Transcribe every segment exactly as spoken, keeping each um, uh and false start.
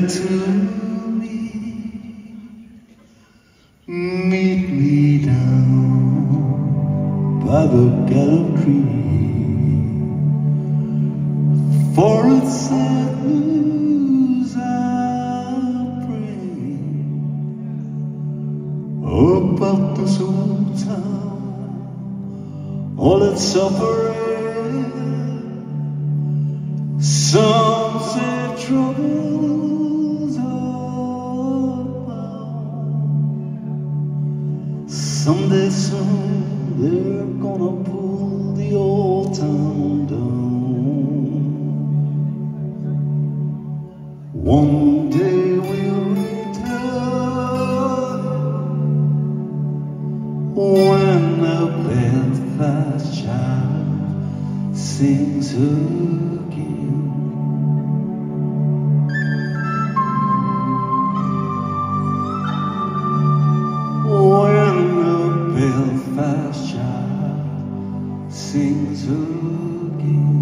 said to me, meet me down by the gallows tree, for it's sad news I'll bring about this old town, all its suffering. Some say troubles abound. Someday soon they're gonna pull the old town down. One day we'll return when the Belfast child sings again. When the Belfast child sings again.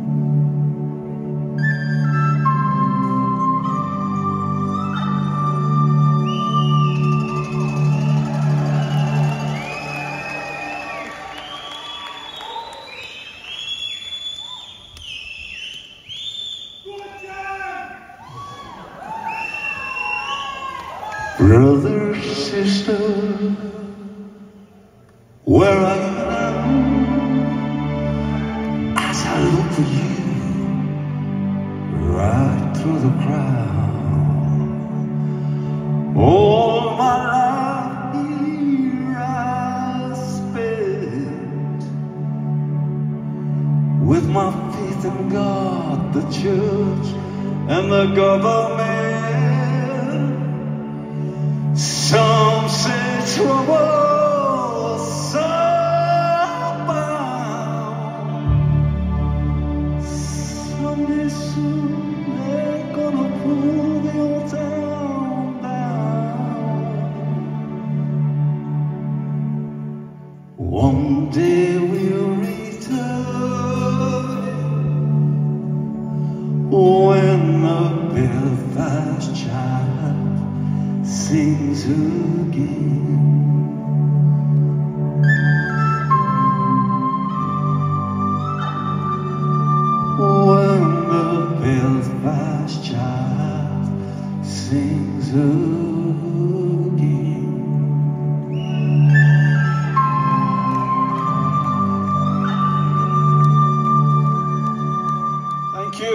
Brother, sister, where are you now? As I look for you right through the crowd, all my life here I spent with my faith in God, the church, and the government. Some say trouble, some bound. Someday soon they're gonna pull the old town down. One day we'll return when the Belfast child sings again. When the Belfast child sings again. Thank you.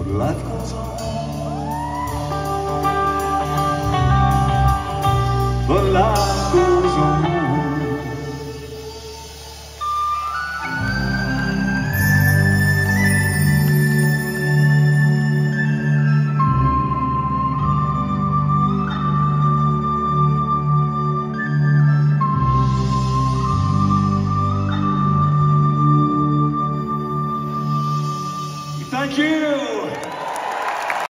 But life goes on.